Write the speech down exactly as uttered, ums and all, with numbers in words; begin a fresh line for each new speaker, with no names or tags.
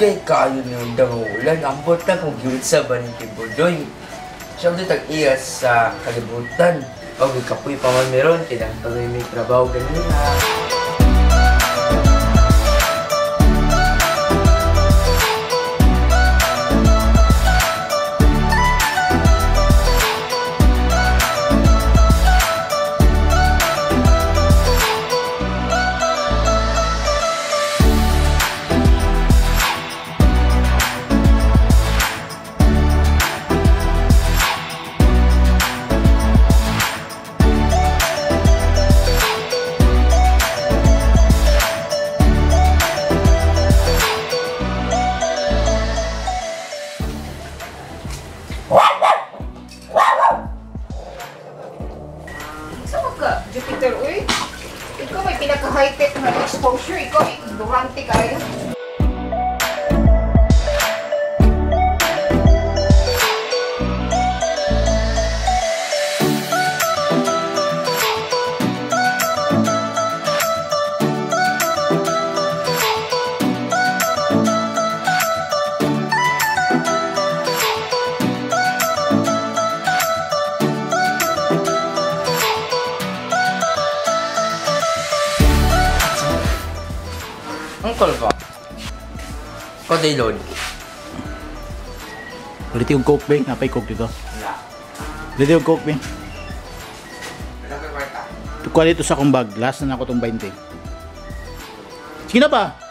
Dugay kayo ng dangulan. Ambot na kung gilit sa ba ni Quiboloy. Siya doon tag-iyas sa kalibutan. O kapoy pa man meron, tinatangay may trabaho ganyan ha.
Jupiter, uy. Ikaw may pinaka-high-tech na exposure. Ikaw ay ignorante kayo.
Uncle ko. Koday load.
Ulit yung coke, Bing. Napay coke dito.
Wala.
Ulit yung coke, Bing.
Wala ka kwarta.
Tukwa dito sa akong bag. Last na ako itong twenty. Sige na pa.